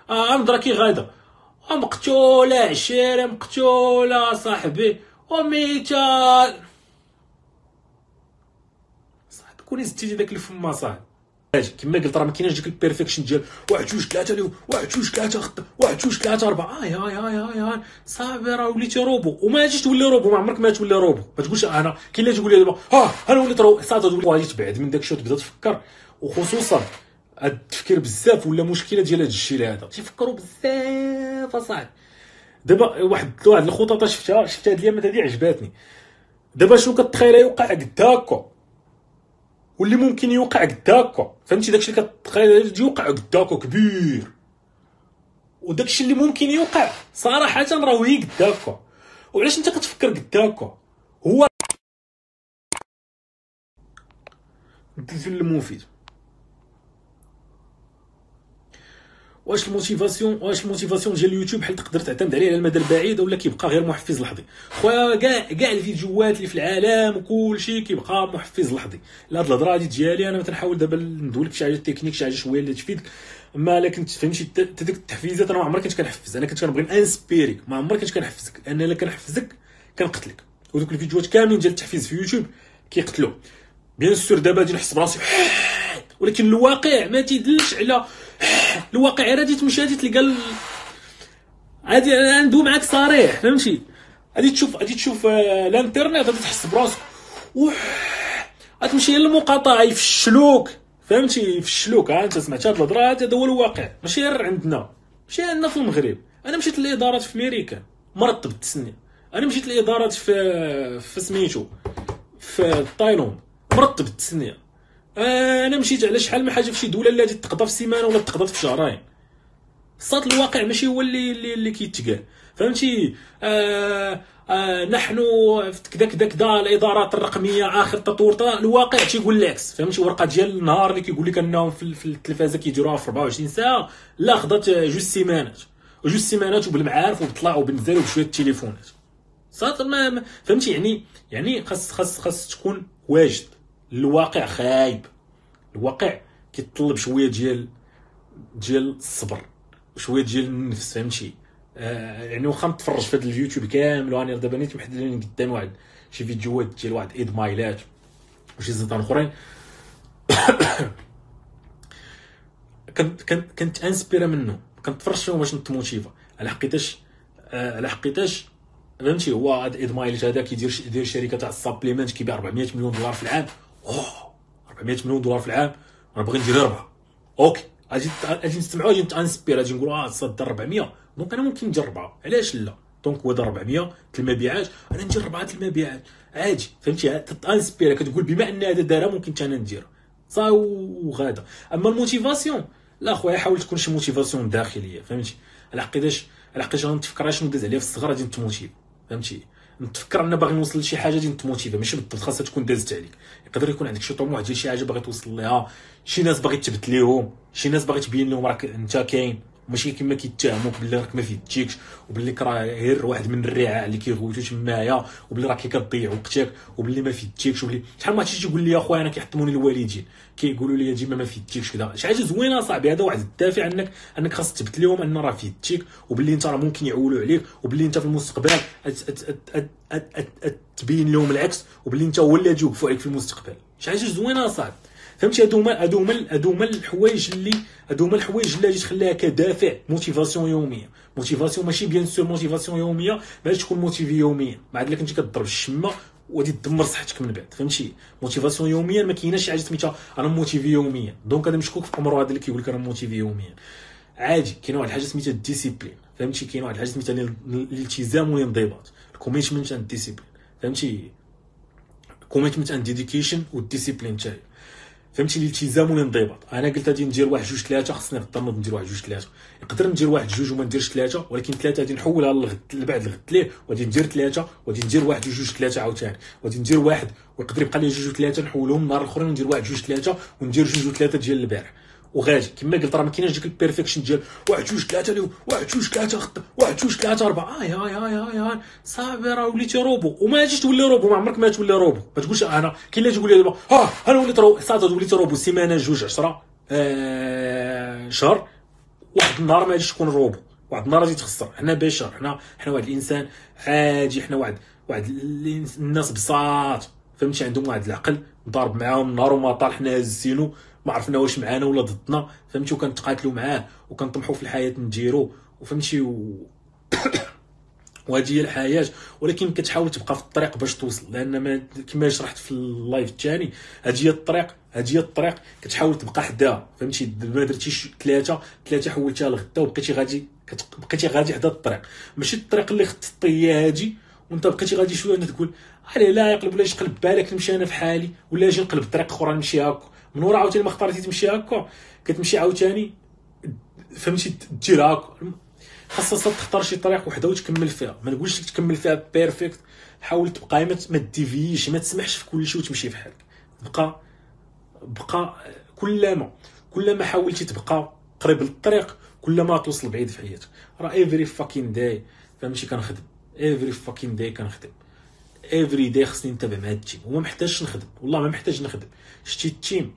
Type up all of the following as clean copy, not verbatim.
نضرا كي غادا مقتوله عشيره مقتوله صاحبي وميتا صاحبي كوني زدتي داك الفما صاحبي. كما قلت راه ما كايناش ديك البيرفكشن ديال 1 2 3 اليوم 1 2 3 خط 1 2 3 4 هاي صاحبي راه وليتي روبو وما تجيش تولي روبو. ما عمرك ما تولي روبو. ما تقولش انا كاين اللي تقول لي دابا انا وليت روبو صافي غادي تبعد من داك الشيء وتبدا تفكر. وخصوصا هاد التفكير بزاف ولا مشكله ديال هاد الشيء هذا تيفكروا بزاف اصاحبي. دابا واحد الخطط شفتها هاد الايامات هادي عجباتني. دابا شنو كتخيل يوقع قداكا واللي ممكن يوقع قداكا فهمتي. داكشي اللي كتخيل يوقع قداكا كبير وداكشي اللي ممكن يوقع صراحه راه هي قداكا. وعلاش انت كتفكر قداكا هو المفيد. واش الموتيفاسيون ديال اليوتيوب بحال تقدر تعتمد عليه على المدى البعيد ولا كيبقى غير محفز لحظي؟ خويا كاع الفيديوهات اللي في العالم وكلشي كيبقى محفز لحظي. لا هاد الهضره هادي ديالي انا تنحاول دابا ندولك شي حاجه تكنيك شي حاجه شويه اللي تفيدك. ما لا كنت فهمتي ديك التحفيزات انا ما عمري كنت كنحفز. انا كنت كنبغي انسبيريك ما عمري كنت كنحفزك لان الا كنحفزك كنقتلك. ودوك الفيديوهات كاملين ديال التحفيز في يوتيوب كيقتلوا. بيان سور دابا غادي نحس براسي ولكن الواقع ما تيدلش على الواقع. غادي تمشي غادي تلقى غادي ندوي معاك صريح فهمتي. غادي تشوف الانترنت غادي تحس براسك غتمشي للمقاطعه يفشلوك فهمتي. يفشلوك. انت سمعت هاد الهضره هذا هو الواقع ماشي غير عندنا ماشي عندنا في المغرب. انا مشيت للادارات في امريكا مرضت بالتسنيه. انا مشيت للادارات في سميتو في تايلاند مرضت بالتسنيه. انا مشيت على شحال من حاجه في شي دوله اللي غادي تقضى في سيمانه ولا تقضى في شهرين. صات الواقع ماشي هو اللي كيتقال فهمتي. نحن كذا كذا كذا الادارات الرقميه اخر تطور. الواقع تيقول العكس فهمتي. ورقه ديال النهار اللي كيقول لك انهم في التلفازه كيديروها في 24 ساعه لا خضات جوج سيمانات وبالمعارف وبالطلع وبالنزال وبشويه التليفونات صات ما فهمتي. يعني خاص تكون واجد. الواقع خايب. الواقع كيتطلب شويه ديال الصبر وشويه ديال النفس فهمتي. يعني واخا نتفرج في هذا اليوتيوب كامل وانا دابا نيت محددين قدام واحد شي فيديوهات ديال واحد ايد مايلات وشي زيطان اخرين كنت انسبيرا منه. كنتفرج فيهم باش نتموتيفا على حقيتاش فهمتي. هو هذا ايد مايلات هذا كيدير شركه تاع السابليمنت كيبيع 400 مليون دولار في العام. 400 مليون دولار في العام انا باغي ندير 4 اوكي. اجي نستمعوا اجي نتانسبير اجي نقولوا صاد 400 دونك انا ممكن ندير 4 علاش لا. دونك هو 400 المبيعات انا ندير 4 المبيعات عادي فهمتي. تانسبير كتقول بما ان هذا دارها ممكن حتى انا نديرها صا وغادا. اما الموتيفاسيون لا خويا حاول تكون شي موتيفاسيون داخليه فهمتي. على حقيقاش انا نتفكر شنو داز عليا في الصغر غادي نتموتيف فهمتي. نتفكر ان باغي نوصل لشي حاجه غادي نتموتيفا ماشي بالضبط خاصها تكون دازت عليك. يقدر يكون عندك شي طموح ديال شي حاجه باغي توصل ليها. شي ناس باغي تثبت ليهم شي ناس باغي تبين لهم راك انت كاين ماشي كما كيتهموك باللي راك ما فيدتيكش وباللي راه غير واحد من الرعاع اللي كيغوتو تمايا وباللي راك كتضيع وقتك وباللي ما فيدتيكش وباللي شحال ما تيجي تقول لي اخويا انا كيحطموني الوالدين كيقولوا لي ديما ما فيدتيكش كذا. شي حاجه زوينه صاحبي. هذا واحد الدافع انك خاص تثبت لهم ان راه فيدتيك وباللي انت راه ممكن يعولوا عليك وباللي انت في المستقبل تبين لهم العكس وباللي انت هو اللي غادي يوقفوا عليك في المستقبل. شي حاجه زوينه صاحبي فهمتي. هادو هما الحوايج اللي غادي تخليها كدافع. موتيفاسيون يوميه. موتيفاسيون ماشي بيان سور موتيفاسيون يوميه ما غاديش تكون موتيفي يوميا ما عاد لك انت كتضرب الشمه وغادي تدمر صحتك من بعد فهمتي. موتيفاسيون يوميا ما كايناش شي حاجه سميتها انا موتيفي يوميا. دونك انا مشكوك في عمره هذا اللي كيقول لك انا موتيفي يوميا. عادي كاينه واحد الحاجه سميتها الديسيبلين فهمتي. كاينه واحد الحاجه سميتها الالتزام والانضباط. الكوميتمنت اند ديسيبلين فهمتي. كوميتمنت اند ديديكيشن والديسيبلين تاعي فهمتي. الالتزام والانضباط. انا قلت غادي ندير 1 2 3 خصني غدا نوض ندير 1 2 3. نقدر ندير 1 2 وما نديرش 3 ولكن 3 غادي نحولها للغد لبعد الغد ليه وغادي ندير 3 وغادي ندير 1 2 3 عاوتاني وغادي ندير 1 ويقدر يبقى لي 2 3 نحولهم النهار الاخرين وندير 1 2 3 وندير 2 3 ديال البارح وغادي كما قلت راه ما كايناش ديك البيرفكشن ديال 1 2 3 اليوم 1 2 3 خط 1 2 3 4 هاي صافي راه وليتي روبو وما تجيش تولي روبو. ما عمرك ما تولي روبو. ما تقولش انا كاين اللي تقول لي دابا انا وليت روبو صافي وليت روبو سيمانه جوج 10 شهر واحد النهار ما غاديش تكون روبو، واحد النهار غادي تخسر. حنا بشر، حنا واحد الانسان عادي، حنا واحد الناس بساط فهمتي، عندهم واحد العقل ضارب معاهم نهار وما طال، حنا هزينو ما عرفنا واش معانا ولا ضدنا فهمتي، وكنتقاتلوا معاه وكنطمحوا في الحياه نديرو وفهمتي وهذه هي الحياه. ولكن كتحاول تبقى في الطريق باش توصل، لان ما كما شرحت في اللايف الثاني، هذه هي الطريق كتحاول تبقى حداها فهمتي. ما درتيش ثلاثه حولتها لغدا وبقيتي غادي حدا الطريق، ماشي الطريق اللي خططتي هادي وانت بقيتي غادي شويه وانت تقول علاه لا يقلب ولا يقلب بالك نمشي انا في حالي ولا نجي نقلب طريق اخرى نمشي هكا من ورا. عاوتاني ما اختاريتي تمشي هكا كتمشي عاوتاني فهمتي دير هكا. خاصك تختار شي طريق وحده وتكمل فيها، ما نقولش لك تكمل فيها بيرفكت، حاول تبقى ما تديفيش، ما تسمحش في كل شيء وتمشي في حالك. بقى كلما حاولتي تبقى قريب للطريق كلما توصل بعيد في حياتك. راه ايفري فاكين داي فهمتي كنخدم، ايفري فاكين داي كنخدم، ايفري داي خصني نتابع مع التيم وما محتاجش نخدم، والله ما محتاج نخدم. شتي التيم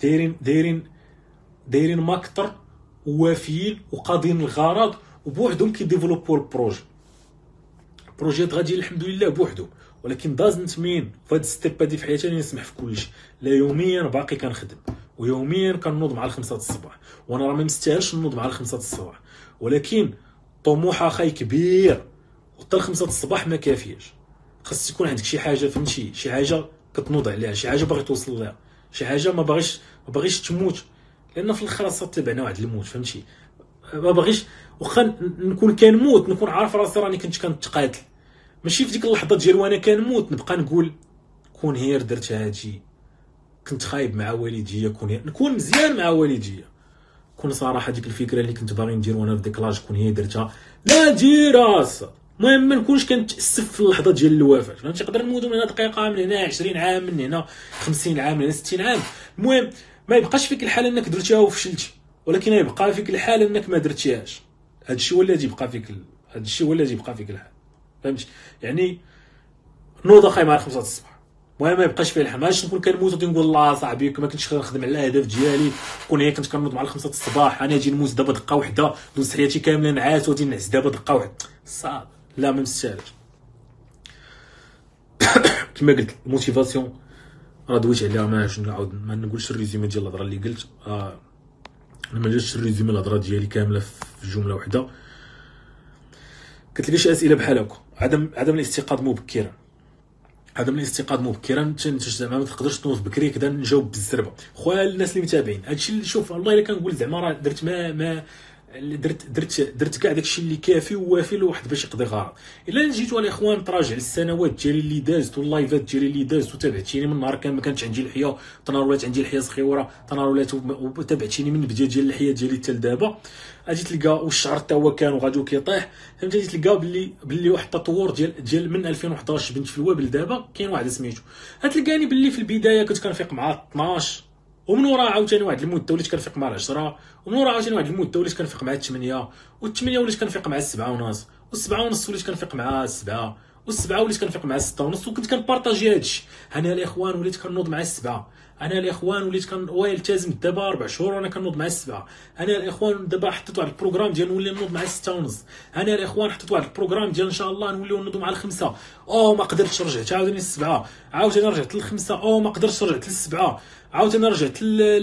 دايرين ماكتر ووافيين وقاضين الغرض وبوحدهم كيديفلوبوا البروجيات غادي الحمد لله بوحدهم. ولكن دازنت مين فهاد ستيب هادي في حياتي راني نسمح في كلشي. لا يوميا باقي كنخدم ويوميا كنوض مع 5 الصباح، وانا راه ما مستاهلش نوض مع 5 الصباح، ولكن طموح اخاي كبير وحتى 5 الصباح ما كافياش. خاص يكون عندك شي حاجه فهمتي، شي حاجه كتنوض عليها، شي حاجه باغي توصل لها، شي حاجه ما باغيش تموت، لان في الاخر راه تبعنا واحد الموت فهمتي. ما باغيش واخا نكون كنموت نكون عارف راسي راني كنت كنتقاتل، ماشي في ديك اللحظه ديال وانا كنموت نبقى نقول كون هير درت هادي، كنت خايب مع والديا، نكون مزيان مع والديا، كون صراحه ديك الفكره اللي كنت باغي ندير وانا في ديك لاج كون هي درتها لا ديرها. المهم ما نكونش كنتاسف في اللحظه ديال الوفاه فهمتي. نقدر نموت من هنا دقيقه، من هنا 20 عام، من هنا 50 عام، من هنا 60 عام. المهم ما يبقاش فيك الحال انك درتيها وفشلتي، ولكن يبقى فيك الحال انك ما درتيهاش. هادشي هو اللي غادي يبقى فيك الحال فهمتي. يعني نوض اخاي مع 5 الصباح، المهم ما يبقاش فيه الحال. ماش نكون كنموت ونقول الله صاحبي ما كنتش كنخدم على الاهداف ديالي، كون هي كنت كنوض مع 5 الصباح انا اجي نموت دابا دقه وحده، دوز حياتي كامله نعاس وغادي نعس دابا دقه وحده صعب. لا ما مستاهلش. كما قلت الموتيفاسيون راه دويت عليها، ما نقولش الريزومي ديال الهضره اللي قلت. انا ما جاتش الريزومي الهضره ديالي كامله في جمله واحده. كتلقى شي اسئله بحال هكا، عدم الاستيقاظ مبكرا. زعما ما تقدرش تنوض بكري كذا. نجاوب بالزربه خويا الناس اللي متابعين هادشي اللي شوف والله الا كنقول زعما راه درت ما درت كاع داكشي اللي كافي ووافي لواحد باش يقضي غرض. الا جيتوا الاخوان تراجع السنوات ديالي اللي دازت واللايفات ديالي اللي دازت وتابعتيني من نهار كان ما كانتش عندي لحيه، تنهار ولات عندي لحيه صغيره، تنهار ولات وتابعتيني من البدايه ديال اللحيه ديالي حتى لدابا، غادي تلقى والشعر حتى هو كان وغادي كيطيح فهمتي. غادي تلقى باللي واحد التطور ديال من 2011 بنت في الواب لدابا كاين واحد سميتو. غتلقاني باللي في البدايه كنت كنفيق مع 12 ومن ورا عاوتاني واحد المده وليت كنفيق مع 10، ومن ورا عاوتاني واحد المده وليت كنفيق مع 8، و8 وليت كنفيق مع 7 ونص، و7 ونص وليت كنفيق مع 7، و7 وليت كنفيق مع 6 ونص. وكنت كنبارطاجي هادشي. انا الاخوان وليت كنوض مع 7، انا الاخوان وليت والتزم دابا 4 شهور وانا كنوض مع 7، انا الاخوان دابا حطيت واحد البروغرام ديال نولي نوض مع 6 ونص، انا الاخوان حطيت واحد البروغرام ديال ان شاء الله نوليو نوضوا مع 5. ما قدرتش رجعت عاوتاني 7، عاوتاني رجعت 5، ما قدرتش رجعت 7، عاوتاني رجعت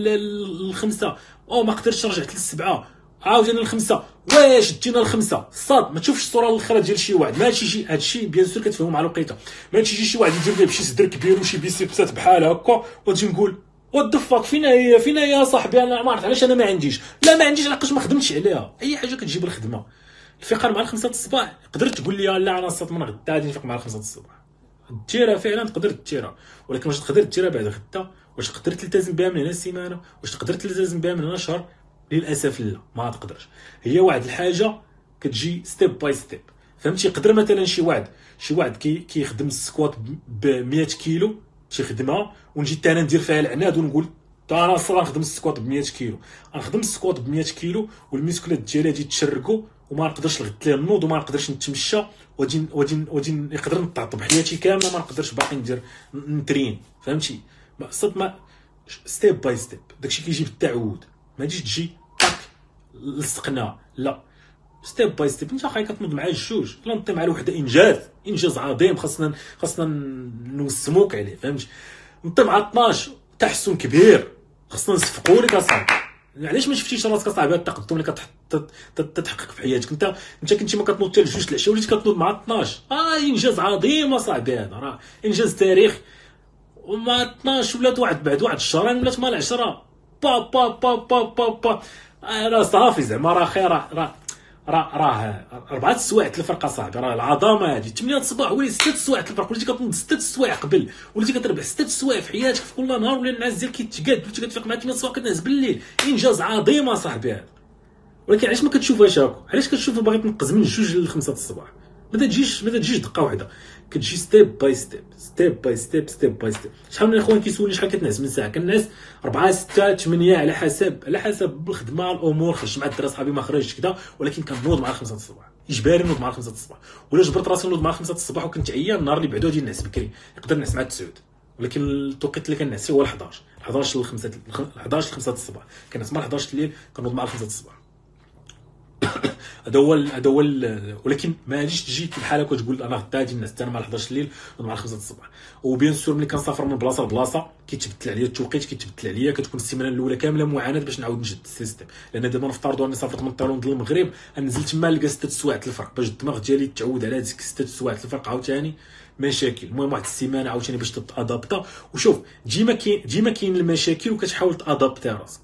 5، ما قدرتش رجعت 7، عاوتاني 5. واش دينا 5 صاد؟ ما تشوفش الصوره الاخرى ديال شي واحد، ما هادشي بيان سور كتفهموا مع الوقيته. ما تجي شي واحد يدير ليه بشي صدر كبير وشي بيسيبسات بحال هكا وتجي نقول وات ذا فاك فينا يا صاحبي. انا ما عرفت علاش انا ما عنديش علاش ما خدمتش عليها. اي حاجه كتجيب الخدمه. الفقار مع 5 الصباح قدرت تقول لي لا انا صات من غدا غادي نفيق مع 5 الصباح، ديرها فعلا تقدر ديرها، ولكن واش تقدر ديرها بعد غدا؟ واش تقدر تلتزم بها من هنا سيمانه؟ واش تقدر تلتزم بها من هنا شهر؟ للاسف لا، ما تقدرش. هي واحد الحاجه كتجي ستيب باي ستيب فهمتي. يقدر مثلا شي واحد كيخدم السكوات ب 100 كيلو تيخدمها، ونجي حتى انا ندير فيها العناد ونقول انا اصلا نخدم السكوات ب 100 كيلو، غنخدم السكوات ب 100 كيلو والميسكلات ديالي غادي تشرقوا وما نقدرش لغد ليه النوض وما نقدرش نتمشى، وغادي نقدر نطعطب حياتي كامله ما نقدرش باقي ندير نترين فهمتي. ستيب باي ستيب داكشي كيجي بالتعود، ما تجيش تجي طاك لصقنا، لا، ستيب باي ستيب. انت اخاي كتنوض مع الجوج، لا نطي مع الوحده انجاز عظيم، خاصنا نوسموك عليه، فهمت؟ نطي مع 12 تحسن كبير، خاصنا نصفقوا لك اصاحبي. علاش ما شفتيش راسك اصاحبي هذا التقدم اللي تتحقق في حياتك؟ انت كنتي ما كتنوض حتى لجوج العشيه، وليتي كتنوض مع 12. انجاز عظيم اصاحبي، هذا راه انجاز تاريخي. ومع 12 ولات بعد واحد الشهرين ولات مال 10. با با با با با با راه صافي زعما راه خير، راه 4 السوايع الفرق صاحبي، راه العظمه هذه. 8 الصباح ولي 6 السوايع الفرق، وليتي كتنوض 6 السوايع قبل، وليتي كتربح 6 السوايع في حياتك في كل نهار، ولا النعاس ديالك كيتقاد، وليتي كتفيق مع 8 الصباح كتنعس بالليل. انجاز عظيم اصاحبي هذا. ولكن علاش ما كتشوفهاش هكا؟ علاش كتشوف باغي تنقز من 2 ل 5 الصباح؟ ما تجيش دقه واحده، كتجي ستيب باي ستيب، ستيب باي ستيب، ستيب باي ستيب. شحال من الاخوان كيسولني شحال كتنعس من ساعه؟ كنعس 4 6 8 على حسب الخدمه، الامور، خرجت مع الدراري صحابي ما خرجتش كذا، ولكن كنوض مع 5 الصباح، اجباري نوض مع 5 الصباح. ولا جبرت راسي نوض مع 5 الصباح وكنت عيان، النهار اللي بعدو غادي نعس بكري، نقدر نعس مع 9، ولكن التوقيت اللي كنعس فيه هو 11 ل 5 الصباح، كنعس مع 11 الليل، كنوض مع 5 الصباح. هذا هو ولكن ما غاديش تجي بحال هكا تقول انا غدا غادي نعس انا مع 11 الليل مع 5 الصباح. وبيان سور ملي كنسافر من بلاصه لبلاصه كيتبدل عليا التوقيت، كيتبدل عليا، كتكون السيمانه الاولى كامله معاناه باش نعاود نجد السيستم. لان دابا نفترضوا اني سافرت من طيران للمغرب، نزل تما نلقى 6 السوايع الفرق، باش الدماغ ديالي تعود على هذيك 6 السوايع الفرق عاوتاني مشاكل. المهم واحد السيمانه عاوتاني باش تادابتا. وشوف ديما كاين المشاكل وكتحاول تادابتي راسك.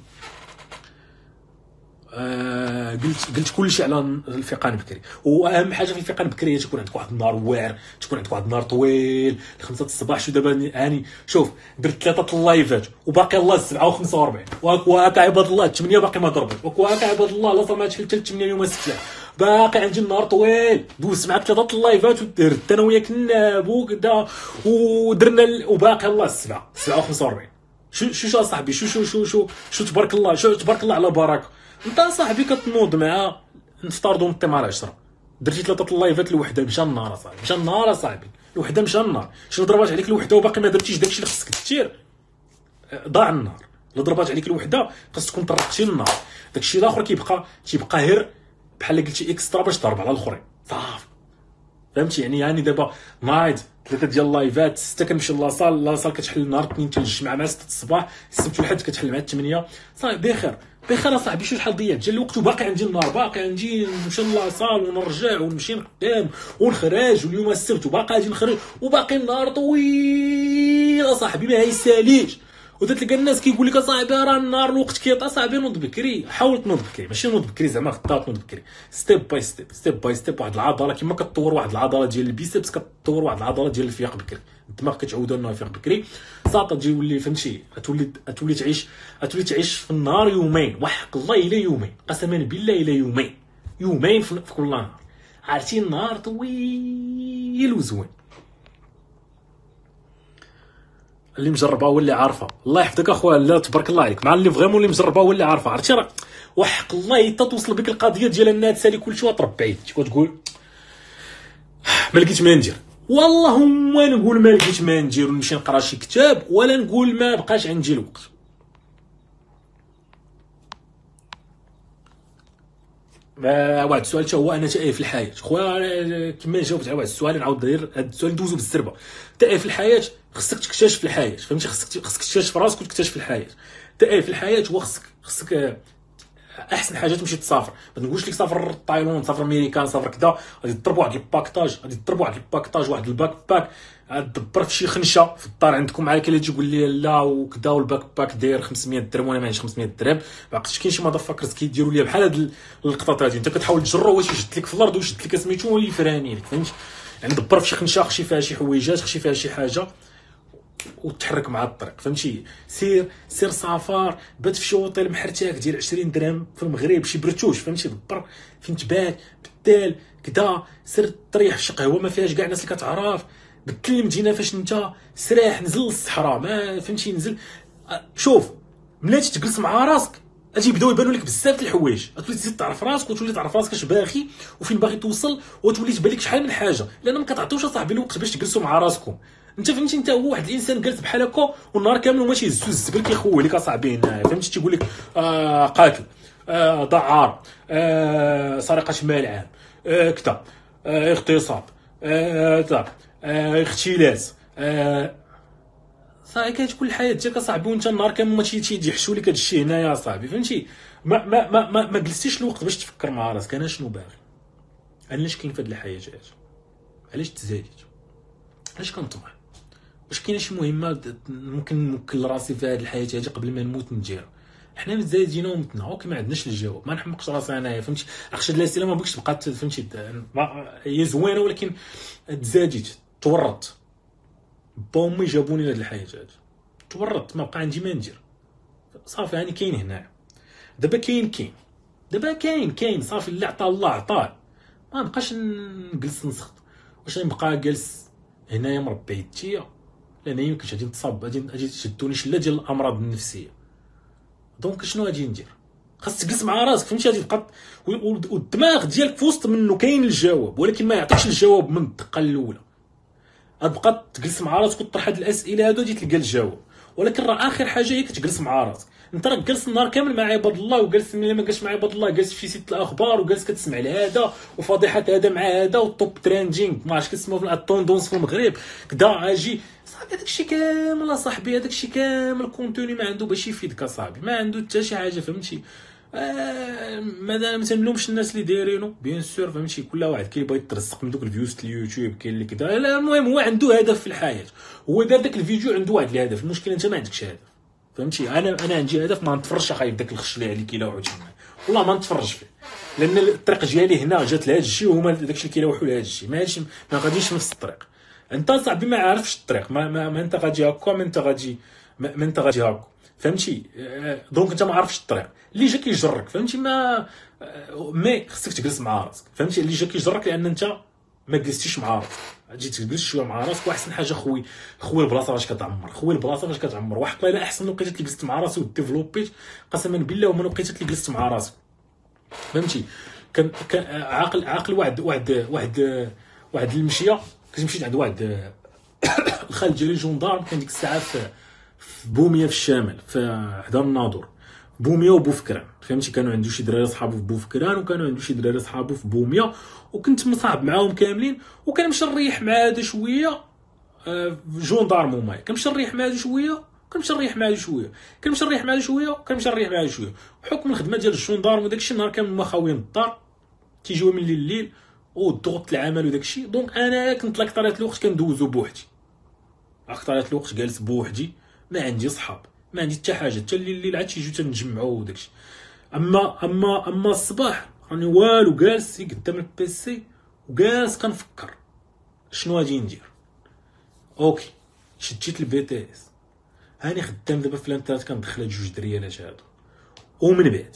قلت كل شيء على الفيقان بكري. واهم حاجه في الفيقان بكري هي تكون عندك واحد النهار واعر، تكون عندك واحد النهار طويل ل 5 الصباح. شو دابا هاني شوف درت 3 اللايفات وباقي الله 7 و45، وهكا عباد الله 8 باقي ما ضربت، وهكا عباد الله لا ما تحل حتى 8 يوم 6، باقي عندي النهار طويل. دوزت معك 3 اللايفات ودرت انا وياك الناب وكذا ودرنا وباقي الله 7 و45. شو اصاحبي، شو تبارك الله، تبارك الله على بركه. انت صاحبي كتنوض مع نفترضوا نطي مع 10، درتي 3 اللايفات الوحده، مشى النهار اصاحبي، مشى النهار اصاحبي، الوحده مشى النهار. شنو ضربات عليك الوحده وباقي ما درتيش داكشي اللي خصك دير، ضاع النهار. الا ضربات عليك الوحده خاص تكون طرقتي النهار، داكشي الاخر تيبقى غير بحال قلتي اكسترا باش تضرب على الاخرين صافي. فهمتي يعني دابا نايض 3 ديال اللايفات، 6 كنمشي لاصال كتحل النهار 2 حتى الجمعه مع 6 الصباح، السبت والحد كتحل مع 8 صافي. بخير اصاحبي. شحال ضيعت ديال الوقت وباقي عندي النهار، باقي عندي نمشي لاصال ونرجع ونمشي نقدام ونخرج، واليوم السبت وباقي غادي نخرج وباقي النهار طويل اصاحبي ما يساليش. وتلقى الناس كيقول لك اصاحبي راه النهار الوقت كيطا. صاحبي نوض بكري، حاول تنوض بكري، ماشي نوض بكري زعما غدا تنوض بكري، ستيب باي ستيب، ستيب باي ستيب. واحد العضله كما كتطور واحد العضله ديال البيسبس، كتطور واحد العضله ديال الفياق بكري، الدماغ كتعودو انه يفيق بكري صاطا تجي ولي فهمتي. تولي تعيش في النهار يومين، وحق الله الا يومين، قسما بالله الا يومين في كل نهار. عرفتي النهار طويل وزوين. اللي مجربها هو اللي عارفها. الله يحفظك اخويا، لا تبارك الله عليك. مع اللي فريمون اللي مجربها هو اللي عارفها. عرفتي راه وحق الله حتى توصل بك القضيه ديال انها تسالي كلشي وترب بعيد، تقول ما لقيت ما ندير. والله ما نقول ما لقيت ما ندير ونمشي نقرا شي كتاب، ولا نقول ما بقاش عندي الوقت. واحد السؤال حتى هو، انا تائه في الحياه خويا. كما جاوبت على واحد السؤال نعاود داير هذا السؤال ندوزو بالزربه. تائه في الحياه خصك تكتشف في الحياه، فهمتي؟ خصك تكتشف راسك وتكتشف في الحياه. تائه في الحياه هو خصك احسن حاجه تمشي تسافر. ما نقولش لك سافر تايلاند، سافر امريكان، سافر كذا، غادي تضرب واحد الباكتاج، واحد الباك باك، تدبر في شي خنشه في الدار عندكم. عاد كاين اللي تقول لي لا وكذا، والباك باك داير 500 درهم وانا ما عنديش 500 درهم. ما عقلتش كاين شي مدفكرز كيديروا ليا بحال هاد اللقطات هادي. انت كتحاول تجرو واش يشد لك في الارض ويشد لك سميتو ويفراني لك، فهمتي؟ يعني دبر في شي خنشه، خشي فيها شي حويجات، خشي فيها شي حاجه وتحرك مع الطريق، فهمتي؟ سير سفر، بات في شي اوطيل محرتاك ديال 20 درهم في المغرب، شي برتوش، فهمتي؟ دبر فين تبات بالدال كدا، سير طريح في شي قهوه ما فيهاش كاع الناس اللي كتعرف، بدل المدينه فاش انت سراح، نزل للصحراء، ما فهمتي؟ نزل شوف ملي تجلس مع راسك غادي يبداو يبانوا لك بزاف د الحوايج، غتولي تزيد تعرف راسك وتولي تعرف راسك اش باغي وفين باغي توصل، وتولي تبان لك شحال من حاجه. لان ما كتعطيوش اصاحبي الوقت باش تجلسوا مع راسكم. انت فهمتي؟ انت هو واحد الانسان جالس بحال هكا والنهار كامل وماشي يهزو الزبل كيخوي لك اصاحبي هنايا، فهمتي؟ تيقول لك قاتل دعاره، سرقه مال عام، كذا، اغتصاب، اختلاس، صافي كتكون الحياه ديالك اصاحبي، وانت النهار كامل ما تيحشوا لك هذا الشيء هنايا اصاحبي، فهمتي؟ ما جلستيش الوقت باش تفكر مع راسك انا شنو باغي، انا علاش كاين في هذه الحياه هذه، علاش تزاديت، علاش كنطمح، واش كاينه شي مهمه ممكن نمكن راسي في هذه الحياه هذه قبل ما نموت نديرها. حنا متزايدين ومتنا اوكي، ما عندناش الجواب، ما نحمقش راسي انايا، فهمتي؟ اخشى هاد الاسئله ما بغيتش تبقى، فهمتي؟ هي زوينه ولكن تزاديت، تورطت، با امي جابوني لهاد الحياه هذه، تورطت، ما بقى عندي ما ندير، صافي هاني كاين هنا، دابا دابا كاين صافي، اللي عطاه الله عطاه، ما نبقاش نجلس نسخط، واش نبقى جالس هنايا مربي يديا، لان يمكن غادي نتصاب، غادي تشدوني شله ديال الامراض النفسيه، دونك شنو غادي ندير؟ خاص تجلس مع راسك، فهمتي؟ غادي تبقى والدماغ ديالك في وسط منه كاين الجواب، ولكن ما يعطيكش الجواب من الدقه الاولى، غتبقى تجلس مع راسك وتطرح هاد الاسئله هادو غادي تلقى الجواب، ولكن راه اخر حاجه هي كتجلس مع راسك، انت راك جالس النهار كامل مع عباد الله، وجالس ملي ما جالس مع عباد الله جالس في سيت الاخبار، وجالس كتسمع لهذا وفضيحه هذا مع هذا والتوب تريندينغ ما عرفتش كتسموا في التوندونس في المغرب كدا، اجي صاحبي هذاك الشيء كامل اصاحبي، هذاك الشيء كامل كونتوني ما عنده باش يفيدك اصاحبي، ما عنده حتى شي حاجه، فهمتي؟ ما تنلومش الناس اللي دايرينو بيان سور، فهمتي؟ كل واحد كيبغي يترزق من دوك الفيوز اليوتيوب، كاين اللي كذا، لا المهم هو عنده هدف في الحياه، هو دار داك الفيديو عنده واحد الهدف، المشكل انت ما عندكش هدف، فهمتي؟ انا عندي هدف، ما نتفرجش اخايف داك الخش اللي كيلوحوا تما، والله ما نتفرج فيه، لان الطريق ديالي هنا جات لهذا الشيء، وهما داكشي اللي كيلوحوا لهذا الشيء، ماشي ما غاديش في نفس الطريق، انت صاحبي ما عارفش الطريق، ما انت غادي هكا، ما انت غادي هكا، فهمتي؟ دونك انت ما عارفش الطريق، اللي جا كيجرك، فهمتي؟ مي خصك تجلس مع راسك، فهمتي؟ اللي جا كيجرك لان انت ما جلستيش مع راسك، تجي تجلس شويه مع راسك، واحسن حاجه خوي البلاصه فاش كتعمر، واحد لا احسن وقيته اللي جلست مع راسي وديفلوبيت، قسما بالله ومن وقيته اللي جلست مع راسي، فهمتي؟ كان عاقل واحد المشيه، كنت مشيت عند واحد الخال ديالي جوندارم، كان ديك الساعه في بوميه في الشمال، في حدا الناظور، بوميه وبوفكران، فهمتي؟ كانوا عنده شي دراري صحابو في بوفكران، وكانوا عنده شي دراري صحابو في بوميه، وكنت مصاحب معاهم كاملين، وكنمشي نريح مع هذا شويه، جوندارم وماي، كنمشي نريح مع هذا شويه، كنمشي نريح مع هذا شويه، بحكم الخدمه ديال الجوندارم وداك الشيء، نهار كامل ما خاويين الدار، تيجيو من الليل والضغط العمل وداك الشيء، دونك انا كنت لاكثريت الوقت كندوزو بوحدي، اكثريت الوقت جالس بوحدي، ما عندي صحاب، ما عندي حتى حاجه، حتى الليل عاد تيجيو تنجمعوا وداك الشيء، اما الصباح راني والو جالس قدام البيسي، وجالس كنفكر شنو غادي ندير. اوكي شديت البي تي اس، هاني خدام دابا في الانترنت، كندخل هاد 2 ريالات هادو، ومن بعد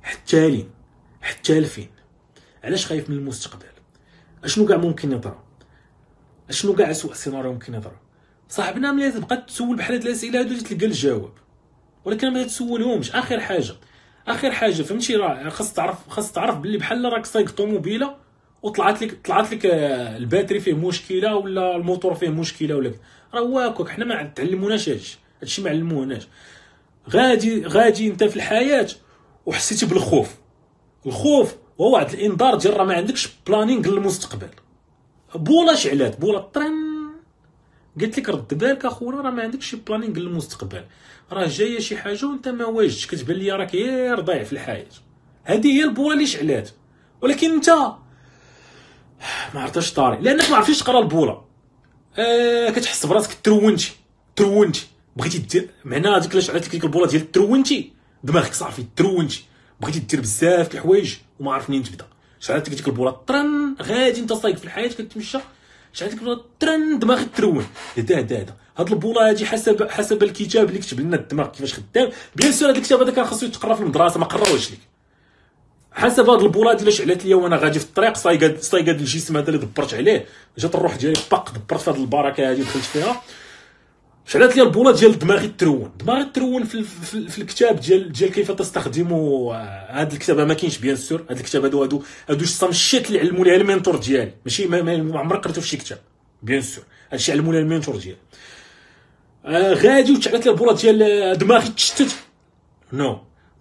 حتى لفين؟ علاش خايف من المستقبل؟ اشنو كاع ممكن يطرا؟ اشنو كاع اسوء سيناريو ممكن يطرا؟ صاحبنا ملي تبقى تسول بحال هاد الاسئله هادو تلقى الجواب، ولكن ما تسولهمش. اخر حاجه فهمتي؟ راه خاص تعرف باللي بحال راك سايق طوموبيله وطلعت لك الباتري فيه مشكله، ولا الموتور فيه مشكله، ولا راه هو هكاك، حنا ما تعلموناش هادشي ما علموهناش. غادي انت في الحياه وحسيتي بالخوف، الخوف هو واحد الانذار ديال راه ما عندكش بلانينغ للمستقبل، بولا شعلات بولا طرن، قلت لك رد بالك اخونا، راه ما عندكش بلانينغ للمستقبل، راه جايه شي حاجه وانت ما واجدش، كتبان لي راك غير ضايع في الحياه، هذه هي البوله اللي شعلات، ولكن انت ما عرفتش طاري، لانك ما عرفتيش تقرا البوله، كتحس براسك ترونتي، بغيتي دير معناها هذيك اللي شعلت لك البوله ديال ترونتي، دماغك صافي ترونتي، بغيتي دير بزاف د الحوايج وما عارف منين تبدا، شعلت لك ديك البوله طرن، غادي انت صايق في الحياه كتمشى، شعلت لك البوله طرن، دماغك ترون، هذا هاد البوله هادي حسب الكتاب اللي كتب لنا الدماغ كيفاش خدام، بيان سور هاد الكتاب هذا كان خاصو يتقرا في المدرسه، ما قراوهش لك، حسب هاد البوله اللي شعلت ليا وانا غادي في الطريق، صايق هاد الجسم هذا اللي دبرت عليه، جات الروح ديالي باق دبرت في هاد البركه هادي دخلت فيها، شعلت لي البوله ديال دماغي ترون في الكتاب ديال كيف تستخدموا هذا الكتاب، ما كاينش بيان سور، هذا الكتاب هادو الصمشات اللي علموا ليها المينتور ديالي، ماشي ما عمرك قريتو في شي كتاب بيان سور، هادشي علموا ليها المينتور ديالي، غادي وتشعلت لي البوله ديال دماغي تشتت نو،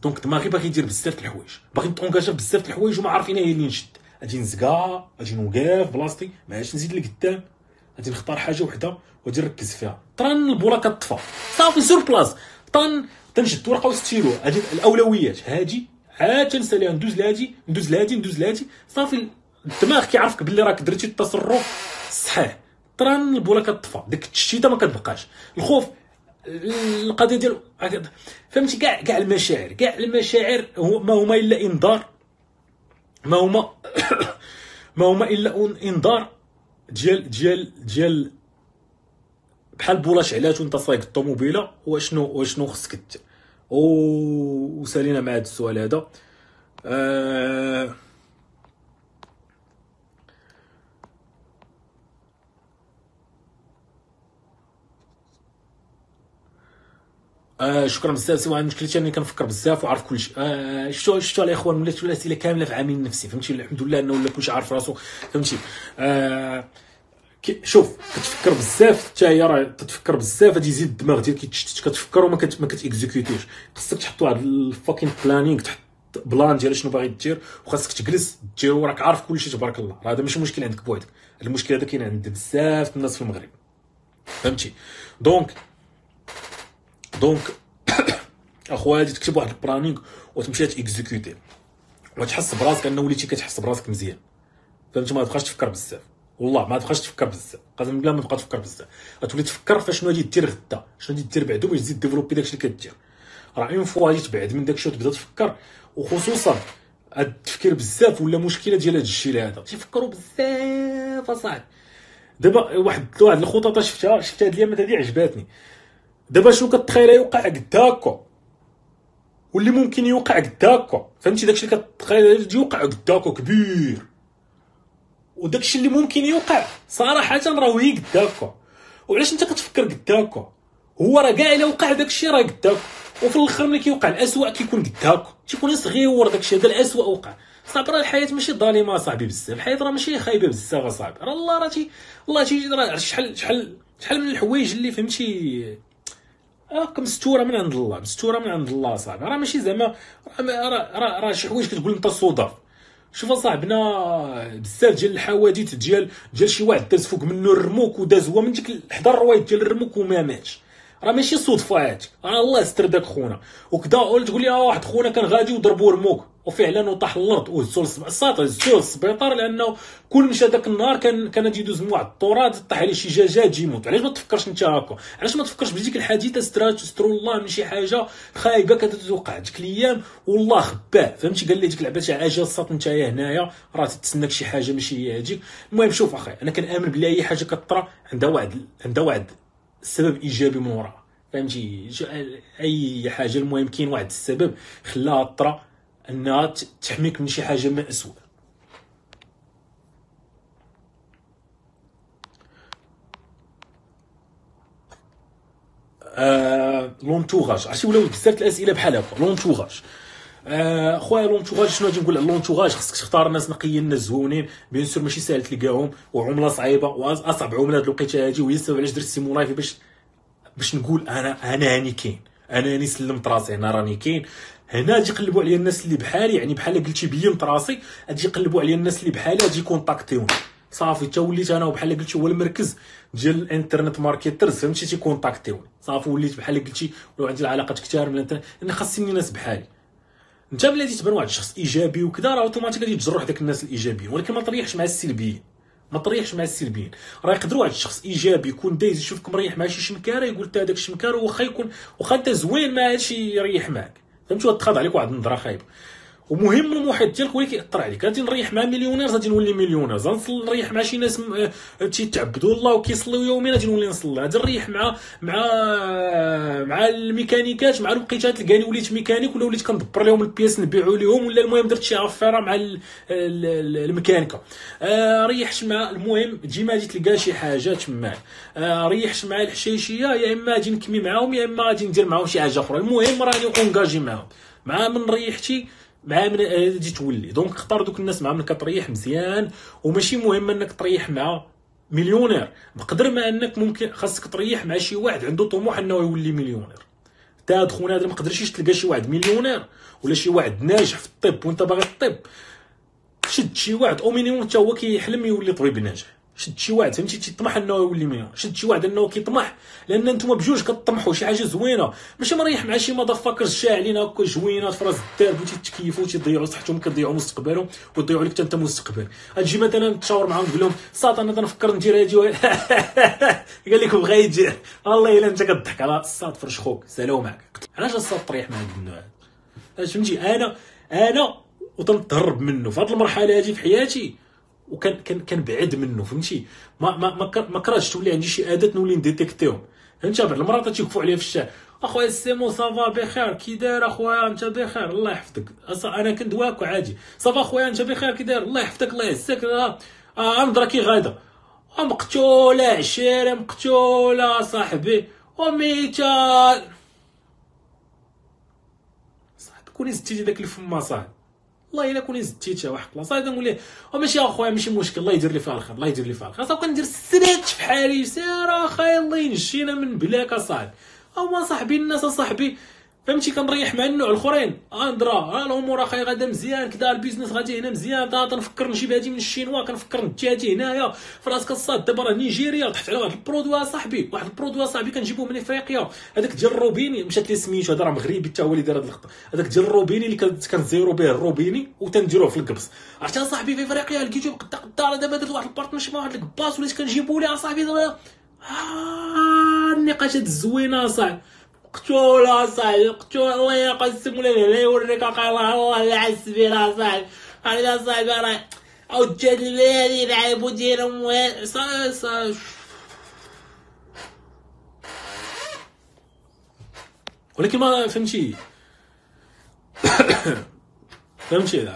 دونك دماغي باغي يدير بزاف د الحوايج، باغي نتونكاجا بزاف د الحوايج وما عارفين هي اللي نشد. غادي نزكا، غادي نوقف بلاصتي، ما عادش نزيد لقدام، غادي نختار حاجه وحده وغادي نركز فيها. طران البوله كطفى صافي سور بلاص، تنشد ورقه وستيلو. هادي الاولويات، هادي عاد تنسى ليها، ندوز لهادي ندوز لهادي ندوز لهادي، صافي الدماغ كيعرفك باللي راك درتي التصرف الصحيح. طران البوله كطفى، ديك التشتيته ما كتبقاش. الخوف القضيه ديال فهمتي، كاع المشاعر، كاع المشاعر ما هما الا انذار، ما هما ما هما الا انذار ديال بحال بولا شعلات وانت سايق الطوموبيله، واشنو خصك دير. وسالينا مع هذا السؤال هذا. شكرا بزاف. سي واحد مشكلتي انني كنفكر بزاف وعارف كلشي. شفتوا الاخوان، ولات الاسئله كامله في عامل نفسي، فهمتي. الحمد لله انه ولا كلشي عارف راسو، فهمتي. شوف، كتفكر بزاف حتى هي، راه تتفكر بزاف غادي يزيد الدماغ ديالك كيتشتت، كتفكر وما كتيكزيكوتيش. خصك تحط واحد الفاكين بلانينغ، تحط بلان ديال شنو باغي دير، وخاصك تجلس دير وراك عارف كلشي تبارك الله. راه هذا ماشي مشكل عندك بوحدك، هذا المشكل هذا كاين عند بزاف الناس في المغرب، فهمتي. دونك اخويا، غادي تكتب واحد البلانينغ وتمشي تيكزيكوتي، وتحس براسك انه وليتي كتحس براسك مزيان، فهمتي. ما تبقاش تفكر بزاف، والله ما تبقاش تفكر بزاف، قسم بالله ما تبقى تفكر بزاف. غتولي تفكر فشنو غادي دير غدا، شنو غادي دير بعدو باش تزيد ديفلوبي داكشي اللي كدير. راه اون فوا غادي تبعد من داكشي وتبدا تفكر، وخصوصا هاد التفكير بزاف ولا مشكله ديال هاد الشيء هذا، تيفكروا بزاف اصاحبي. دابا واحد الخطوطه شفتها هاد الايامات هادي عجباتني. دابا شنو كتخيل يوقع قداكا، واللي ممكن يوقع قداكا، فهمتي. داكشي اللي كتخيل يوقع قداكا كبير، وداكشي اللي ممكن يوقع صراحه راه هي قداكا. وعلاش انت كتفكر قداكا؟ هو راه كاع الا وقع داكشي راه قداكا، وفي الاخر ملي كيوقع الاسوء كيكون قداكا، تيكون صغيور داكشي هذا الاسوء وقع. صاحبي راه الحياه ماشي ظالمه صاحبي بزاف، الحياه راه ماشي خايبه بزاف اصاحبي. راه الله تيجي راه شحال من الحوايج اللي فهمتي مستوره من عند الله، مستوره من عند الله صاحبي. راه ماشي زعما راه شي حوايج كتقول انت صدف. شوف اصاحبنا، بزاف ديال الحوادث ديال شي واحد داز فوق منه الرموك وداز هو من ديك 11 روايد ديال الرموك وما ماتش، راه ماشي صدفه هادي، راه الله يستر داك خونا. وكذا تقول لي واحد خونا كان غادي وضربوه رموك وفعلا وطاح الارض وهزو للسبيطار، لانه كل مشى داك النهار كان غادي يدوز من واحد الطراد طاح عليه شي دجاجه يموت. علاش ما تفكرش انت هكا؟ علاش ما تفكرش بديك الحادثه استرو الله من شي حاجه خايبه كتوقع ديك الايام والله خباه، فهمتي. قال لي ديك اللعبه تاع اجازات انت هنايا راه تتسناك شي حاجه ماشي هي هذيك. المهم شوف اخي، انا كنامن بلي اي حاجه كطرا عندها واحد السبب ايجابي من وراها، فهمتي. اي حاجه المهم كاين واحد السبب خلاها طرا، انها تحميك من شي حاجه ما اسوء. لونتوغاج، عرفتي ولاو بزاف الاسئله بحال هكا. لونتوغاج خويا، لونتوغاج شنو غادي نقول على لونتوغاج؟ خصك تختار ناس نقيين، ناس زوينين، بيان سور ماشي ساهل تلقاهم، وعمله صعيبه، واصعب عمله هاد الوقيته هادي. وهي السبب علاش درت سيمو لايف، باش نقول انا هاني كاين، انا هاني سلمت راسي، انا راني كاين هنا. غادي يقلبوا عليا الناس اللي بحالي، يعني بحال قلتي بينت راسي، غادي يقلبوا عليا الناس اللي بحالي، غادي كونتاكتيوني صافي. تا وليت انا وبحال قلتي هو المركز ديال الانترنت ماركترز، فهمتي. تيكونتاكتيوني صافي، وليت بحال قلتي ولو عندي العلاقات كثار من الانترنت، انا خاصني ناس بحالي. انت ملي تبان واحد الشخص ايجابي وكذا، راه اوتوماتيك غادي تجرح داك الناس الايجابيين، ولكن ما تريحش مع السلبيين، ما تريحش مع السلبيين. راه يقدر واحد الشخص ايجابي يكون دايز يشوفك مريح مع شي شمكاره، يقول حتى هذاك الشمكاره واخا انت زوين ما هادشي يريح معاك، فهمتي. وتخاض عليك واحد النظره خايبه. ومهم المحيط ديالك هو اللي كيأثر عليك. غادي نريح مع مليونير غادي نولي مليونير، غنصل نريح مع شي ناس تيتعبدوا الله وكيصليو يوميا غادي نولي نصلي. غادي نريح مع الميكانيكات، مع الوقيتات تلقاني وليت ميكانيك، ولا وليت كندبر لهم البياس نبيعوا لهم، ولا المهم درت شي عفاره مع الميكانيكا. ريحش مع المهم ديما غادي تلقى شي حاجه تماك. ريحش مع الحشيشيه، يا اما غادي نكمي معاهم يا اما غادي ندير معاهم شي حاجه اخرى. المهم راني اونكاجي معاهم، مع من ريحتي مع من غادي تولي. دونك اختار دوك الناس مع من كتريح مزيان، وماشي مهم انك تريح مع مليونير، بقدر ما انك ممكن خاصك تريح مع شي واحد عنده طموح انه يولي مليونير. حتى هاد خونا هذا ما قدرتيش تلقى شي واحد مليونير ولا شي واحد ناجح في الطب وانت باغي الطب. شد شي واحد او مينيموم حتى هو كيحلم يولي طبيب ناجح. شد شي واحد فهمتي تيطمح انه يولي مليونير. شد شي واحد انه كيطمح، لان نتوما بجوج كطمحوا شي حاجه زوينه، ماشي مريح مع شي مضافاكرز شاعلين هكا جوينات في راس الدرب وتيتكيفوا وتيضيعوا صحتهم كيضيعوا مستقبلهم ويضيعوا لك حتى انت مستقبل. تجي مثلا تشاور معاهم تقول لهم صاط انا تنفكر ندير هادي قال لك بغا يجي والله الا انت كضحك على الصاد فرش خوك سالاو معك. علاش الصاد طريح مع هاد النوع هذا؟ فهمتي انا وتنتهرب منه في هذه المرحله هذه في حياتي، وكان بعد منه فهمتي. ما كرهتش تولي عندي شي اداه نولي نديتيكتيهم فهمتي. بعض المرات تيوقفوا عليا في الشارع اخويا سيمو صافا بخير كي داير اخويا انت بخير الله يحفظك. انا كندواك عادي صافا اخويا انت بخير كي داير الله يحفظك الله يعزك. نضرا كي غايده مقتوله عشيره مقتوله صاحبي وميتا صاحبي كوني زدتي داك الفم صاحبي والله الا كوني زدتيتها واحد البلاصه هذا نقول ليه وماشي اخويا ماشي مشكل الله يدير لي فيها الخير الله يدير لي فيها الخير. صافي كندير السريت في حالي سير اخاي الله ينجينا من بلاك اصاحبي هما صاحبي الناس اصاحبي فهمتي. كنريح مع النوع الاخرين اندرا الامور اخاي غادا مزيان كذا البيزنس غادي هنا مزيان تنفكر نجيب هادي من الشينوا كنفكر ندي هادي هنايا في راسك الصاد دابا راه نيجيريا طحت على واحد البرودوي صاحبي واحد البرودوي صاحبي كنجيبوه من افريقيا هذاك ديال الروبيني مشات لي سميتو هذا راه مغربي حتى هو اللي دار هاد اللقطه هذاك ديال الروبيني اللي كنزيرو به الروبيني وتنديروه في القبص. عرفتي صاحبي في افريقيا لقيتو قدا الدار دابا درت واحد البارتنرشيب مع واحد الكباس وليت كنجيبو ليه اصاحبي دابا النقاشات الزوينه صاحبي قتوله صاحبي قتوله الله يقسم ولا لا يوريك الله لا حسبي راه صاحبي انا صاحبي راه او جات البلادي يلعبوا ديالهم ولكن ما فهمتي فهمتي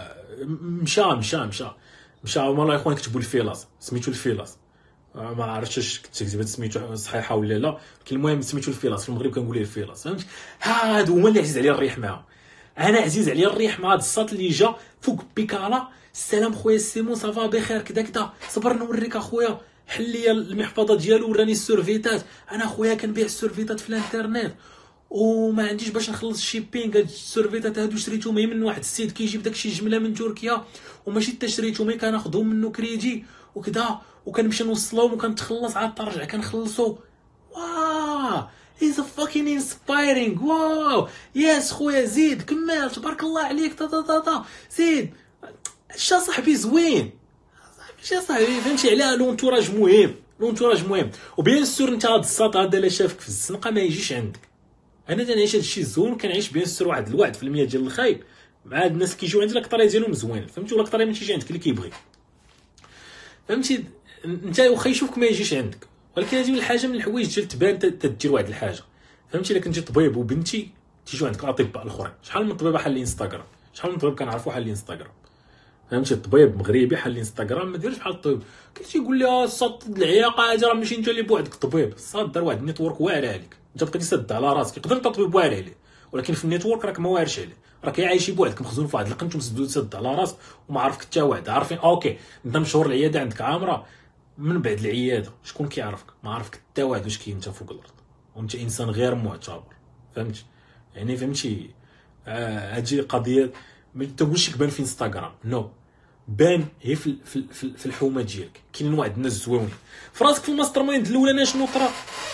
مشى والله اخوان كتبوا الفيلاس سميتو الفيلاس ما عرفتش واش كتكتب سميتو صحيحه ولا لا ولكن المهم سميتو الفيلاس في المغرب كنقول ليه الفيلاس فهمتي. هادو هما اللي عزيز عليا الريح معاهم. انا عزيز عليا الريح مع هاد الصاط اللي جا فوق بيكالا السلام خويا سيمون صافا بخير كذا صبر نوريك اخويا حل لي المحفظه ديالو وراني السيرفيتات. انا خويا كنبيع السيرفيتات في الانترنت وما عنديش باش نخلص الشيبينغ. هاد السيرفيتات هادو شريتهم من واحد السيد كيجيب داكشي جمله من تركيا وماشي حتى شريتهم كناخذهم منه كريدي وكذا وكنمشي نوصلهم وكنتخلص عاد ترجع كنخلصو. واو He's a fucking inspiring. واو ياس خويا زيد كمل تبارك الله عليك تا زيد شا صاحبي زوين شا صاحبي فهمتي على لونتوراج مهم وبيان سور انت هاد الساط هذا لا شافك في الزنقه ما يجيش عندك. انا تنعيش هادشي زون كنعيش بيان سور واحد الوعد في المية ديال الخايب مع هاد الناس كيجيو عندي القطريه ديالهم زوين فهمتي ولا القطريه ما تيجي عندك اللي كيبغي فهمتي. انت واخا يشوفك ما يجيش عندك ولكن هذه الحاجه من الحوايج ديال تبان تدير واحد الحاجه فهمتي. الا كنتي طبيب وبنتي تيجيو عندك الاطباء الاخرين. شحال من طبيب حل الانستغرام شحال من طبيب كنعرفو حل الانستغرام فهمتي. الطبيب مغربي حل الانستغرام ما ديرش بحال الطبيب كيقول لي الصاد العياقه هذه راه ماشي انت اللي بوحدك طبيب. الصاد دار واحد النيتورك واعر عليك انت بقيتي سد على راسك يقدر انت طبيب واعر عليه ولكن في النيتورك راك ما واعرش عليه راك عايشي بوحدك مخزون في واحد القنت مسد على راسك وما عارفك حتى واحد. عارفين اوكي انت مشهور العياده عندك عامره من بعد العياده شكون كيعرفك ما عارفك حتى واحد واش كاين انت فوق الارض وانت انسان غير معتبر فهمتي. يعني فهمتي هادشي قضيه ما تقولش كبان في انستغرام بان هي في الحومه ديالك. كاينين واحد الناس زوينين في راسك في الماستر مايند الاولانيه شنو طرا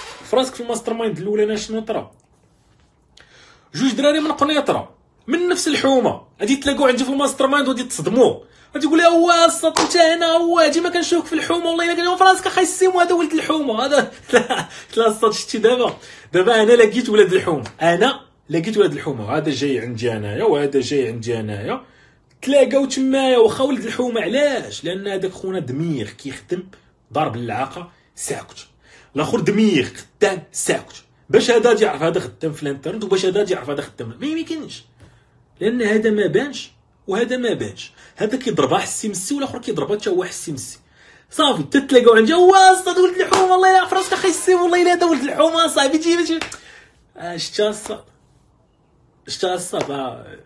جوج دراري من قنيطره من نفس الحومه غادي تلاقوا عندي في الماستر مايند وغادي تصدموا غادي تقول لي هو الصوت انت هنا هو ديما كنشوفك في الحومه والله الا كان في راسك اخاي السيمو هذا ولد الحومه هذا لا الصوت شتي دابا انا لقيت ولاد الحومه هذا جاي عندي انايا وهذا جاي عندي انايا تلاقاو تمايا واخا ولد الحومه. علاش؟ لان هذاك خونا دميغ كيخدم ضارب اللعاقه ساكت الاخر دميغ خدام ساكت باش هذا يعرف هذا خدام في الانترنت وباش هذا يعرف هذا خدام ما يمكنش لان هذا ما بانش وهذا ما بانش. هذا كيضربها حسي مسي والاخر كيضربها حتى هو حسي مسي صافي تتلاقاو عندي هو الصاد ولد الحومه والله الا فراسك اخي السيم والله الا هذا ولد الحومه صاحبي تجي شتا الصاد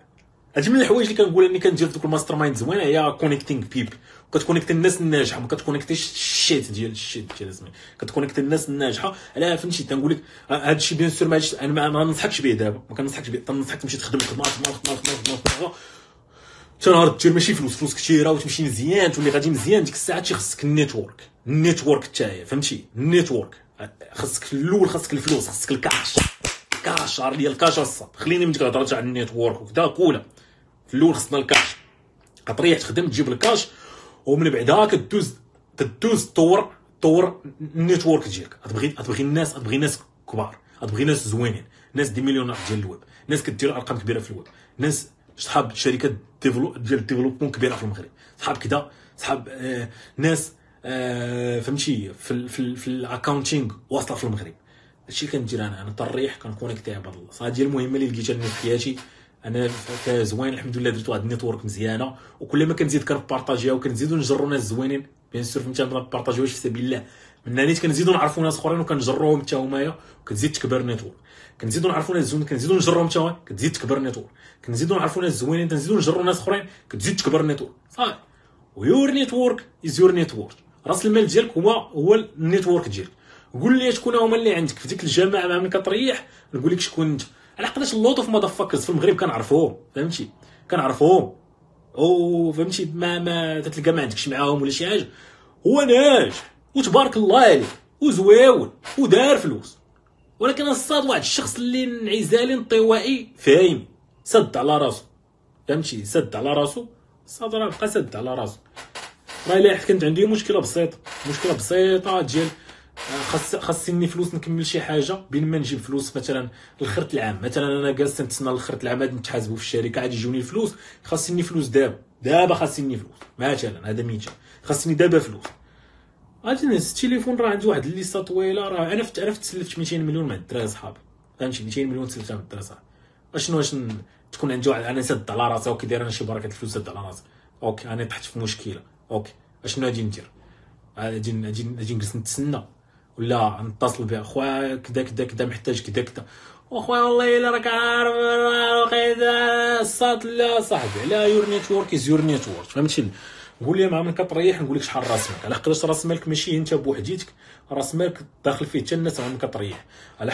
هادشي من الحوايج اللي كنقول اني كندير في دوك الماستر مايند زوينه، هي كونيكتينغ بيبل، كتكونيكتي الناس الناجحه، ما كتكونيكتيش الشيت ديال زعما كتكونيكتي الناس الناجحه. على فهمتي تنقول لك هادشي بيان سور انا ما ننصحكش به دابا، ما كننصحكش به، تنصحك تمشي تخدم خدمه تنهار دير ماشي فلوس كثيره وتمشي مزيان تولي غادي مزيان. ديك الساعه خصك النيتورك حتى فهمتي. النيتورك خصك في الاول، خصك الفلوس، خصك الكاش عار ديال الكاش الصاد. خليني من ديك الهضره تاع النيتورك وكذا كولا. في الاول خصنا الكاش، كطريح تخدم تجيب الكاش، ومن بعدها كدوز طور النيتورك ديالك. غتبغي ناس كبار، غتبغي ناس زوينين، ناس دي مليونير ديال الويب، ناس كدير ارقام كبيره في الويب، ناس صحاب شركات ديال الديفلوبمون كبيره في المغرب، صحاب كذا، صحاب ناس فهمتي في الاكاونتينغ واصله في المغرب. هادشي كندير انا طريح كنكونيكتي عباد الله. هادي المهمه اللي لقيتها في حياتي انا زوين الحمد لله. درت واحد النيتورك مزيانه، وكل ما كنزيد كنبارطاجيها وكنزيدو نجرو ناس زوينين بيان سور فهمتي. ما نبارطاجيوهاش في سبيل الله، من نيت كنزيدو نعرفوا ناس اخرين وكنجروهم حتى همايا، وكتزيد تكبر النيتورك. كنزيدو نعرفوا ناس زوينين كنزيدو نجروهم حتى هما، كتزيد تكبر النيتورك. كنزيدو نعرفوا ناس زوينين كنزيدو نجرو ناس اخرين، كتزيد تكبر النيتورك. صافي. ويور نيتورك از يور نيتورك. راس المال ديالك هو النيتورك ديالك. قول لي شكون هما اللي عندك في ديك الجماعه مع من كطريح، نقول لك شكون انت. على حقاش اللوط اوف مادافاكرز في المغرب كنعرفوهم فهمتي، كنعرفوهم او فهمتي. ما تتلقى ما عندكش معاهم ولا شي حاجه، هو ناجح وتبارك الله عليه وزواول ودار فلوس. ولكن الصاد واحد الشخص اللي انعزالي انطوائي فاهم، سد على راسو فهمتي، سد على راسو. الصاد راه بقى سد على راسو. راه الا كانت عندي مشكله بسيطه ديال خاصني فلوس نكمل شي حاجه بين ما نجيب فلوس مثلا الخرط العام. مثلا انا جالس نتسنى الخرط العام غادي نتحاسبوا في الشركه، غادي يجوني الفلوس، خاصني فلوس دابا خاصني فلوس مثلا. هذا مثال، خاصني دابا فلوس. غادي نهز التليفون راه عندي واحد الليسته طويله. راه انا تسلفت 200 مليون مع الدراري صحابي فهمتي، 200 مليون تسلفتها مع الدراري صحابي. واش تكون عندي واحد انا سد على راسي اوكي، داير انا شي بركه الفلوس سد على راسي اوكي، انا طحت في مشكله اوكي، اشنو غادي ندير؟ غادي نجلس نتسنى ولا نتصل بها خويا كذا محتاج كذا واخويا والله الا راك عارف كذا الصاد. لا صاحبي على يور نيتورك از يور نيتورك فهمتي. قول لي مع من كطريح نقول لك شحال راس مالك، على حقاش راس مالك ماشي انت بوحديتك، راس مالك داخل فيه حتى الناس مع من كطريح. على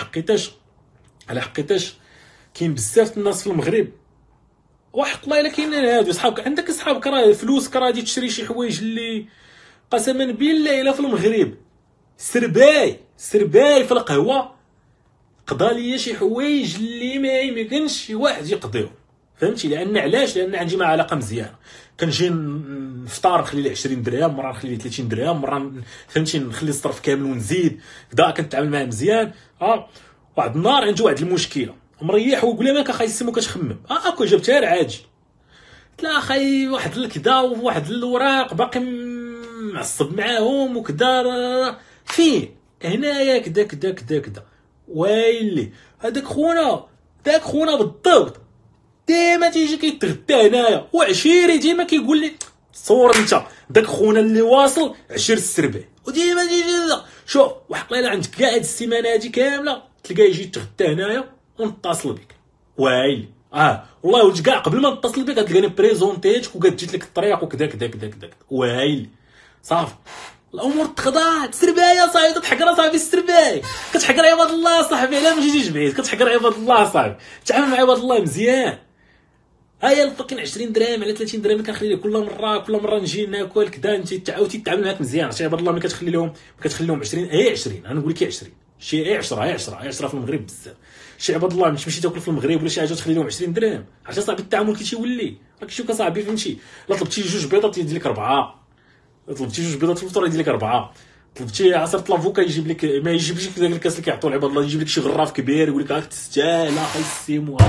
حقيتاش كاين بزاف الناس في المغرب وحق الله الا كاين هادو صحابك، عندك صحابك راه فلوسك راه غادي تشري شي حوايج اللي قسما بالله الا في المغرب سرباي في القهوه قضى لي شي حوايج اللي ما يمكنش شي واحد يقضيهم فهمتي. لان علاش؟ لان عندي معاه علاقه مزيانه. كنجي نفطر نخلي ليه 20 درهم، مره نخلي ليه 30 درهم، مره فهمتي نخلي الصرف كامل ونزيد كدا. كنتعامل معاه مزيان. واحد النهار عندي واحد المشكله مريح ويقول لي مالك اخاي السمو كتخمم اكو جبتها عادي. قلت له اخاي واحد الكدا وواحد الاوراق باقي معصب معاهم وكدا فين هنايا كدا ويلي هذاك خونا بالضبط ديما تيجي كيتغدى هنايا وعشيري ديما كيقول لي صور انت داك خونا اللي واصل عشير السربي وديما تيجي. شوف وحق الله عندك كاع هاد السيمانه هادي كامله تلقاه يجي يتغدى هنايا ونتصل بك ويلي والله ولد كاع قبل ما نتصل بك غتلقاني بريزونتيتك وكتجيت لك الطريق وكذا ويلي صافي الامور تخضعت. سربايه صاحبي تحقر صاحبي السرباي كتحقر عباد الله صاحبي على ما جيتيش بعيد كتحقر عباد الله صاحبي. تعامل مع عباد الله مزيان. هيا الفكين 20 درهم على 30 درهم كنخلي لك كل مره نجي ناكل كذا انت تعاودتي تتعامل معاك مزيان. عرفتي عباد الله ملي كتخلي لهم 20 20 انا نقول لك 20 شي 10 في المغرب بزاف. شي عباد الله ملي تمشي تاكل في المغرب ولا شي حاجه تخلي لهم 20 درهم. عرفتي صاحبي التعامل كي تيولي راك شوف صاحبي فهمتي. لا طلبتي جوج بيضات يدير لك 4، طلبتي جوج بيضات في الفطور يدير لك 4، طلبتي عصير لافوكا يجيب لك ما يجيبش لك داك الكاس اللي كيعطوا لعباد الله يجيب لك شي غراف كبير يقول لك هاك تستاهل اخي السيمو.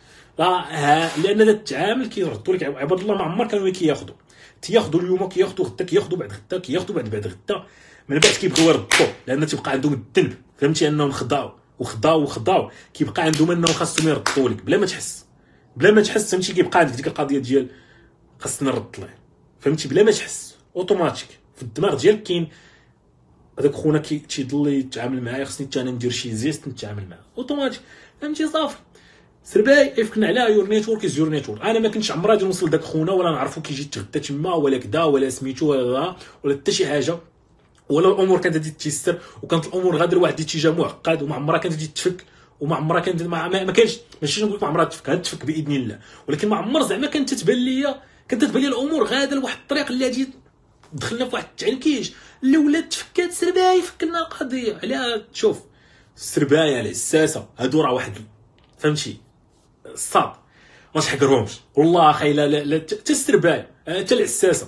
لان هذا التعامل كيردوا لك عباد الله ما عمر كانوا تياخذوا اليوم كياخذوا غدا كياخذوا بعد غدا كياخذوا بعد غدا من بعد كيبغيو يردوا لان تيبقى عندهم الذنب فهمتي انهم خضاو كيبقى عندهم انهم خاصهم يردوا لك بلا ما تحس فهمتي. كيبقى عندك ديك القضيه ديال خاصني نرد ليه فهمتي بلا ما تحس اوتوماتيك في الدماغ ديالك كاين هذاك خونا تيضل يتعامل معايا خصني حتى انا ندير شي زيست نتعامل معاه اوتوماتيك فهمتي. صافي سرباي يفكنا على يور نيتورك از يور نيتورك. انا ما كنتش عمري غادي نوصل داك خونا ولا نعرفو كيجي يتغدى تما ولا كدا ولا سميتو ولا حتى شي حاجه، ولا الامور كانت غادي تيسر، وكانت الامور غادي لواحد الاتجاه معقد، وما عمرها كانت غادي تفك، وما عمرها كانت ما كانش، ماشي نقول لك ما عمرها تفك، غتفك باذن الله، ولكن ما عمر زعما كانت تتبان ليا الامور غاده لواحد الطريق اللي غادي دخلنا في واحد التعنكيش اللي ولات تفكات. سرباي فكلنا القضيه عليها. شوف السربايه العساسه هادو راه واحد فهمتي الصاد ما تحقرهمش والله اخي. لا حتى السربايه حتى العساسه.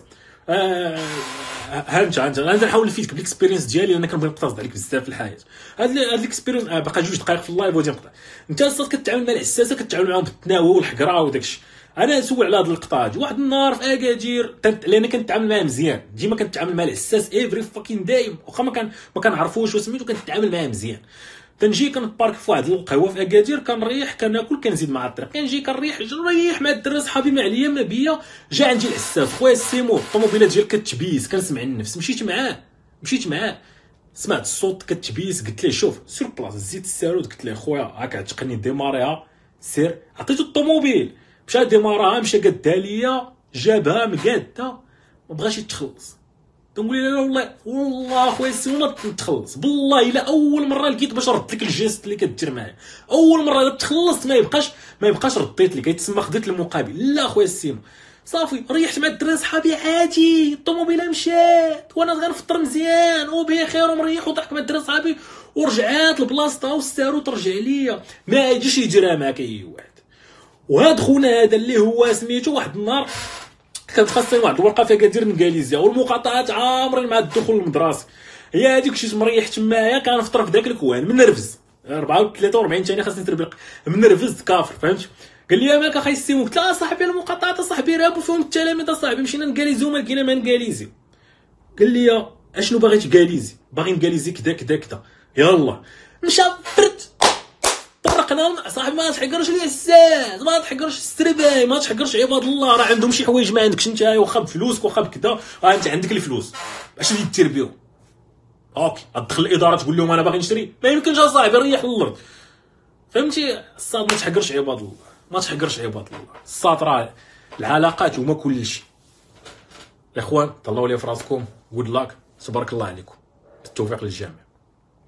انت نحاول نفيدك بالاكسبيرينس ديالي، لان كنبغي نقتصد عليك بزاف في الحياه. هاد الاكسبيرينس باقا 2 دقائق في اللايف وغادي نقطع. انت اصلا كتعامل مع العساسه، كتعامل معاهم بالتناوى والحقره وداكشي. انا نسول على هاد اللقطه هادي. واحد النهار في اكادير لان كنتعامل معاه مزيان، ديما كنتعامل مع العساس ايفري فاكين دايم، واخا ما كنعرفوش وسميتو كنتعامل معاه مزيان. كنجي كنبارك في واحد القهوه في اكادير، كنريح كناكل كنزيد مع الطريق، كنجي كنريح مع الدراري صحابي ما عليا ما بيا. جا عندي العساس خويا السيمو، الطوموبيلات ديالك كتبيس، كنسمع النفس. مشيت معاه سمعت الصوت كتبيس، قلت ليه شوف سير بلاص زيت السارود، قلت ليه خويا هاك عتقني ديماريها سير. عطيتو الطوموبيل مشى ديماراها، مشى قادها ليا جابها مقاده، ما بغاش يتخلص. كنقول له والله خويا السيمو ما تخلص بالله الا اول مره لقيت باش رد لك الجيست اللي كدير معايا. اول مره الا تخلصت ما يبقاش رديت لك، يتسمى خديت المقابل. لا خويا السيمو صافي ريحت مع الدراري صحابي عادي، الطوموبيله مشات وانا غنفطر مزيان وبخير ومريح وضحك مع الدراري صحابي ورجعات لبلاصتها والسارو ترجع ليا. ما يجيش يديرها معاك اي واحد. وهاد خونا هذا اللي هو سميتو، واحد النهار كانت خاصني واحد الورقه فيها كدير نكاليزيا والمقاطعات عامرين مع الدخول المدرسي. هي هذيك مشيت مريح تمايا، كنفطر في داك الكوان منرفز 43 ثانيه خاصني تربيق منرفز كافر فهمت. قال لي مالك اخي السيمو؟ قلت له صاحبي المقاطعات صاحبي رابو فيهم التلاميذ صاحبي، مشينا نكاليزيو ما لقينا ما نكاليزيو. قال لي اشنو باغي تكاليزي؟ باغي نكاليزي كدا كدا كدا. يلا مشى فرت طرقنا صاحبي. ما تحقرش العساس، ما تحقرش السرباي، ما تحقرش عباد الله، راه عندهم شي حوايج ما عندكش انت، واخا بفلوسك واخا بكذا، انت عندك الفلوس اش اللي دير بهم؟ اوكي تدخل الاداره تقول لهم انا باغي نشري، ما يمكنش اصاحبي ريح للارض فهمتي. الصاد ما تحقرش عباد الله، ما تحقرش عباد الله. الصاد راه العلاقات هما كل شيء. الاخوان طلعوا لي في راسكم، جود لاك، تبارك الله عليكم، بالتوفيق للجميع.